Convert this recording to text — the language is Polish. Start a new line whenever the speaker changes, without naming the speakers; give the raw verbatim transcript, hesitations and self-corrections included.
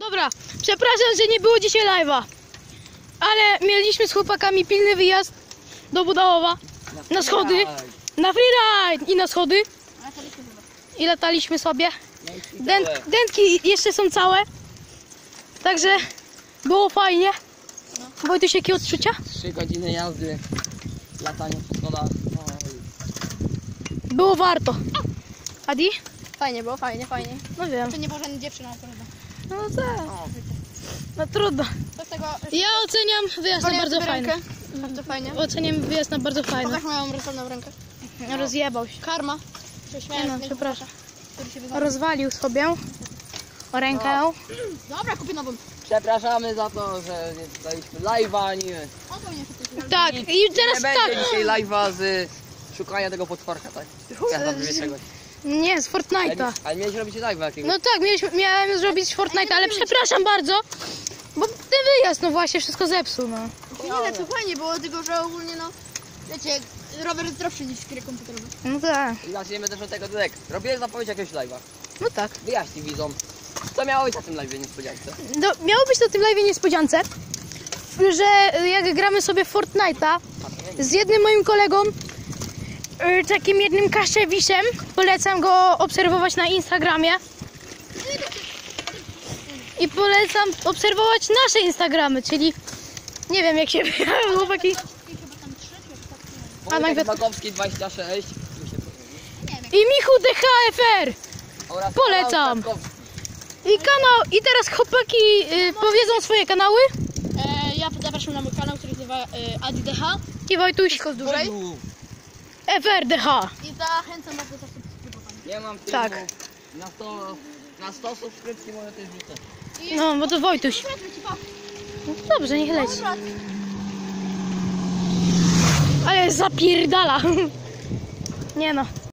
Dobra, przepraszam, że nie było dzisiaj live'a, ale mieliśmy z chłopakami pilny wyjazd do Budałowa na schody, na freeride i na schody i lataliśmy sobie. Dęt, dętki jeszcze są całe, także było fajnie. Wojtuś, jakie odczucia?
Trzy godziny jazdy, latanie po schodach.
Było warto. Adi?
Fajnie było, fajnie, fajnie.
No wiem.
To nie było żadnej dziewczyny, ale prawda.
No tak. No trudno.
To z tego...
Ja oceniam wyjazd na bardzo fajny.
Rękę. Bardzo fajnie.
Oceniam wyjazd na bardzo fajny.
Pokaż moją rozsądną rękę.
Rozjebał się.
Karma.
Nie no, przepraszam. Rozwalił sobie o rękę.
Dobra, kupię nową.
Przepraszamy za to, że nie dostaliśmy live'a, ani...
O to nie kupię.
Tak,
Nic
i teraz
nie
tak.
będzie dzisiaj live'a z szukania tego potworka, tak? Ja tam czegoś.
Nie, z
Ale,
Fortnite'a.
ale mieliśmy robić live'a jakiegoś.
No tak, mieliśmy, miałem zrobić Fortnite, ale przepraszam bardzo, bo ten wyjazd, no właśnie, wszystko zepsuł, no.
Nie, to fajnie było, tylko że ogólnie no... Wiecie, rower jest zdrowszy niż grę komputerowy.
No tak,
I zaczniemy też od tego, Dudek. Robię zapowiedź jakiegoś live'a.
no tak.
Wyjaśnij widzom, co miało być na tym live'ie niespodziance.
No, miało być na tym live niespodziance, że jak gramy sobie w Fortnite'a z jednym moim kolegą, y, takim jednym Kaszewiszem, polecam go obserwować na Instagramie. I polecam obserwować nasze Instagramy, czyli nie wiem jak się chłopaki.
Wojtek Makowski dwadzieścia sześć.
I Michu D H F R.
Oraz
Polecam.
Paweł Statkowski.
I kanał, i teraz chłopaki y, powiedzą swoje kanały.
E, ja zapraszam na mój kanał, który się nazywa e, Adi D H.
I Wojtuś
Dłużej.
F R D H.
I zachęcam was do subskrybowania.
Nie mam filmu.
Tak.
Na sto, na sto subskrypcji może też rzucę.
No, bo to Wojtuś. No dobrze, niech leci. Ale zapierdala. Nie no.